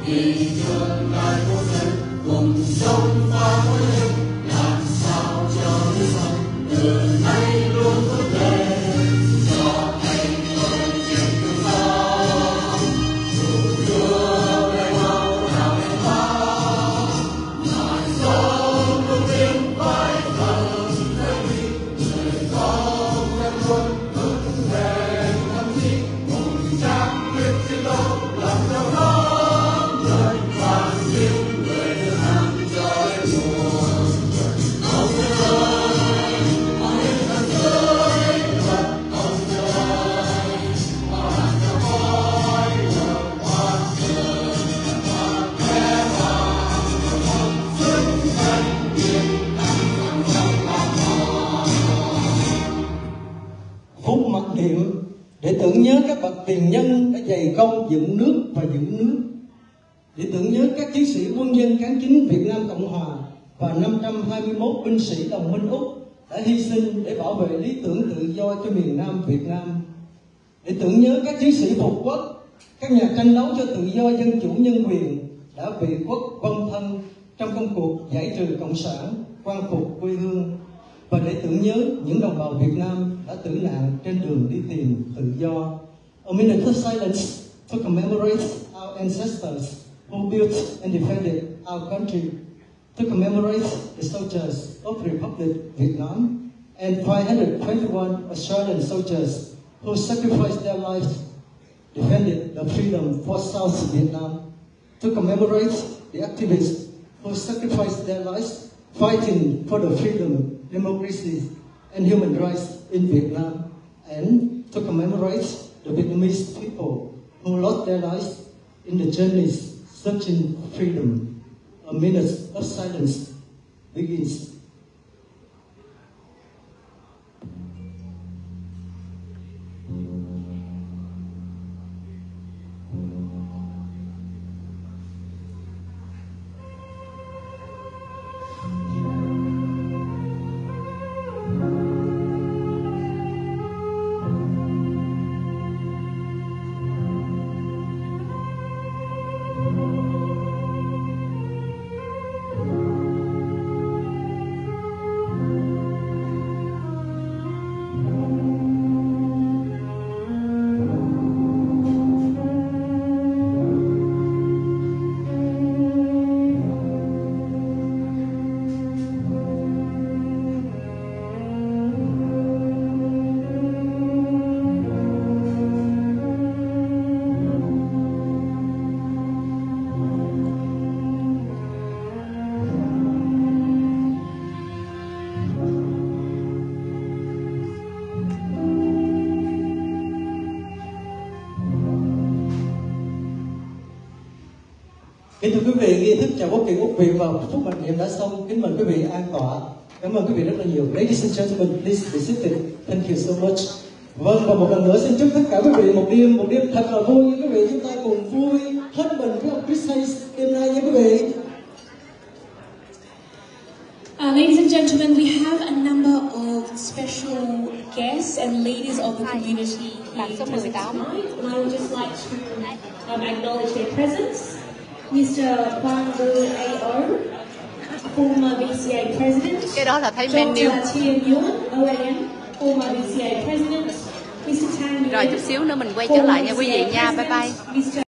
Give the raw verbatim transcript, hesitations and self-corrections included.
vì tương lai của dân cùng sống và vươn lên, làm sao cho đời sống từ nay luôn vững bền, cho thành công trên tương lai. Dù đưa về mau nào em bao, ngàn sông luôn tiếng vai thầm khơi huy, người con em luôn vững bền thầm chí, cùng trang quyết chiến đấu làm giàu lắm đời và những người được hàng cho đến muôn đời. Ông ơi, ông đến tận dưới đất, ông ơi, bao hạt cho khói lửa hoa sương và khe vàng sức thanh niên đang trong lòng họ. Phút mặc niệm để tưởng nhớ các bậc tiền nhân đã dày công dựng nước và giữ nước, để tưởng nhớ các chiến sĩ quân dân kháng chính Việt Nam Cộng Hòa và năm trăm hai mươi mốt binh sĩ đồng minh Úc đã hy sinh để bảo vệ lý tưởng tự do cho miền Nam Việt Nam, để tưởng nhớ các chiến sĩ phục quốc, các nhà tranh đấu cho tự do dân chủ nhân quyền đã vì quốc vong thân trong công cuộc giải trừ cộng sản, quan phục quê hương, và để tưởng nhớ những đồng bào Việt Nam đã tử nạn trên đường đi tìm tự do. A minute of silence to commemorate our ancestors who built and defended our country, to commemorate the soldiers of Republic Vietnam and five hundred twenty-one Australian soldiers who sacrificed their lives defended the freedom for South Vietnam, to commemorate the activists who sacrificed their lives fighting for the freedom, democracy, and human rights in Vietnam, and to commemorate the Vietnamese people who lost their lives in the journeys searching for freedom. A minute of silence begins. Kính thưa quý vị, nghi thức chào quốc kỳ Úc Việt vào phút mặc niệm đã xong. Kính mời quý vị an tọa. Cảm ơn quý vị rất là nhiều. Ladies and gentlemen, please be seated. Thank you so much. Vâng, và một lần nữa xin chúc tất cả quý vị một đêm một đêm thật là vui. Quý vị chúng ta cùng vui hết mình với ông Chris Hayes đêm nay nha quý vị. Uh, ladies and gentlemen, we have a number of special guests and leaders of the community here present tonight, and I would just like to um, acknowledge their presence. Mister Quang Vu A O, former B C A President. Cái đó là thấy menu. Doctor Thien Nguyen, O A M, former B C A President. Mister Tang Nguyen, Rồi chút xíu nữa mình quay trở lại nha quý vị nha. Bye bye.